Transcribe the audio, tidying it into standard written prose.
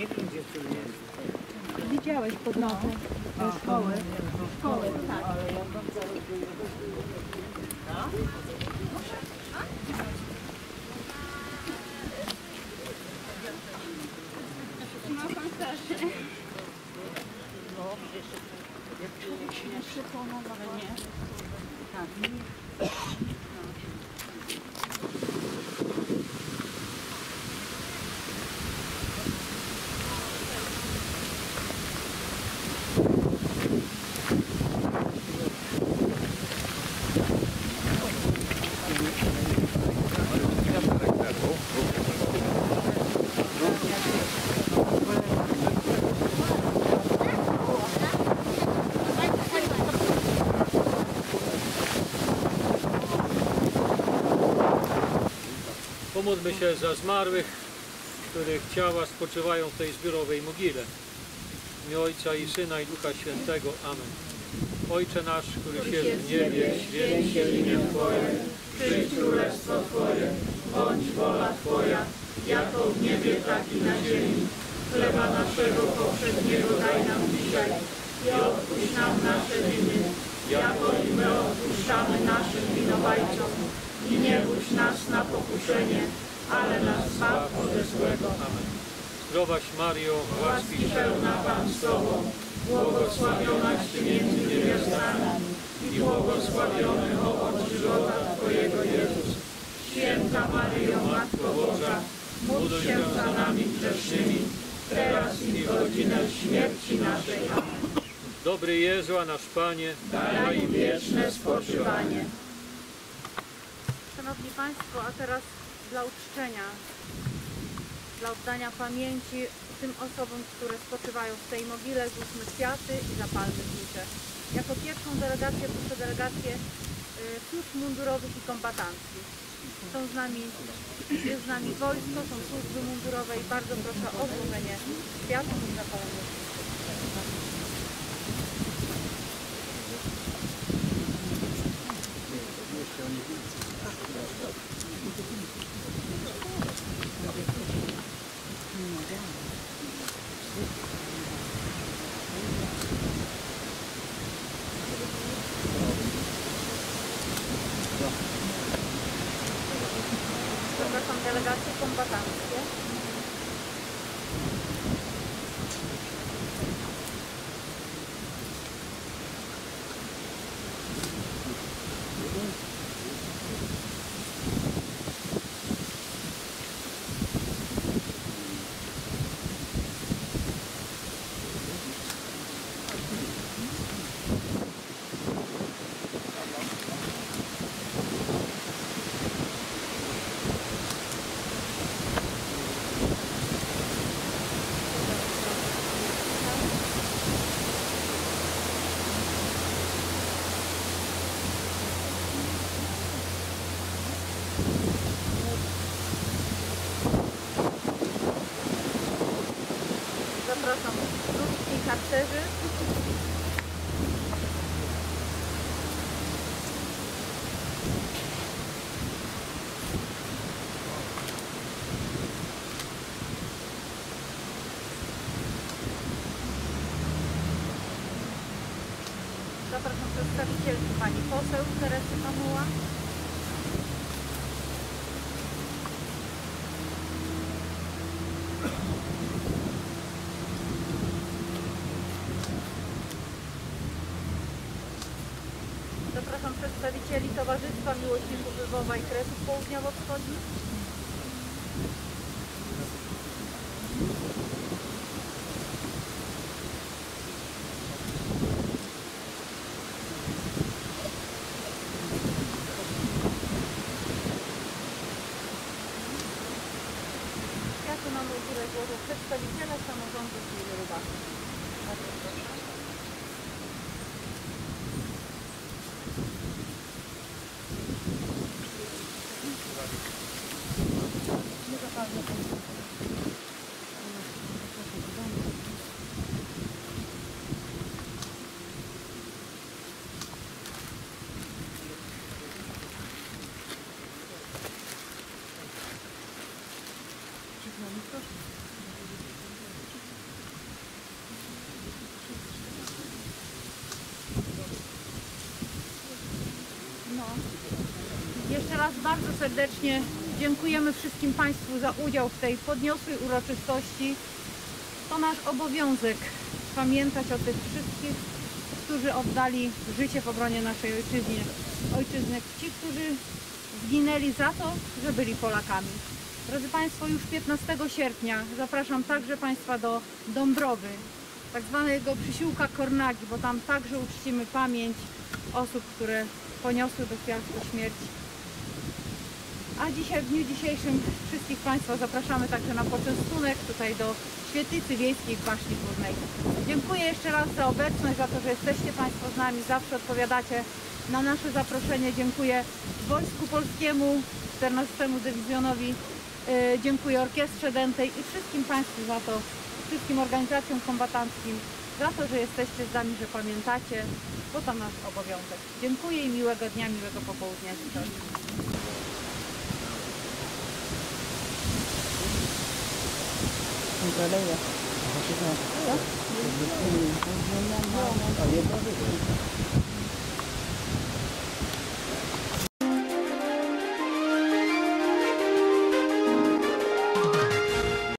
nie wiem, gdzie tu jest. Widziałeś pod nocą szkoły. Szkoły, tak. Ma pan też. No, jeszcze nie. Tak. Pomódlmy się za zmarłych, których ciała spoczywają w tej zbiorowej mogile. W imię Ojca i Syna i Ducha Świętego. Amen. Ojcze nasz, któryś jest w niebie, święć się imię Twoje, przyjdź królestwo Twoje, bądź wola Twoja, jako w niebie, tak i na ziemi. Chleba naszego powszedniego daj nam dzisiaj i odpuść nam nasze winy, jako i my odpuszczamy naszym winowajcom. I nie budź nas na pokuszenie, ale nas zbaw ode złego. Amen. Zdrowaś Maryjo, łaski pełna Pan z Tobą, błogosławionaś Ty między niewiastami i błogosławiony owoc żywota Twojego Jezus. Święta Maryjo, Matko Boża, módl się za nami grzesznymi, teraz i w godzinę śmierci naszej. Amen. Dobry Jezu, a nasz Panie, daj im wieczne spoczywanie. Szanowni Państwo, a teraz dla uczczenia, dla oddania pamięci tym osobom, które spoczywają w tej mogile, złóżmy kwiaty i zapalmy znicze. Jako pierwszą delegację proszę delegację służb mundurowych i kombatanckich. Jest z nami wojsko, są służby mundurowe i bardzo proszę o złożenie kwiatów i zapalenie zniczy. Zapraszam delegacje kombatanckie. Zapraszam ludzkich harcerzy. Zapraszam przedstawicielki pani poseł Teresy Pamuła. Zapraszam przedstawicieli Towarzystwa Miłośników Lwowa i Kresów Południowo-Wschodnich. Kwiaty na mogile złożą przedstawiciele samorządu gminy Rybaka. Bardzo proszę. raz bardzo serdecznie dziękujemy wszystkim Państwu za udział w tej podniosłej uroczystości. To nasz obowiązek pamiętać o tych wszystkich, którzy oddali życie w obronie naszej ojczyzny. Ci, którzy zginęli za to, że byli Polakami. Drodzy Państwo, już 15 sierpnia zapraszam także Państwa do Dąbrowy, tak zwanego przysiłka Kornagi, bo tam także uczcimy pamięć osób, które poniosły bestialską śmierć. A dzisiaj, w dniu dzisiejszym, wszystkich Państwa zapraszamy także na poczęstunek tutaj do Świetlicy Wiejskiej w Baśni Górnej. Dziękuję jeszcze raz za obecność, za to, że jesteście Państwo z nami, zawsze odpowiadacie na nasze zaproszenie. Dziękuję Wojsku Polskiemu, 14 Dywizjonowi, dziękuję Orkiestrze Dętej i wszystkim Państwu za to, wszystkim organizacjom kombatanckim za to, że jesteście z nami, że pamiętacie, bo to nasz obowiązek. Dziękuję i miłego dnia, miłego popołudnia życzę. Dalej.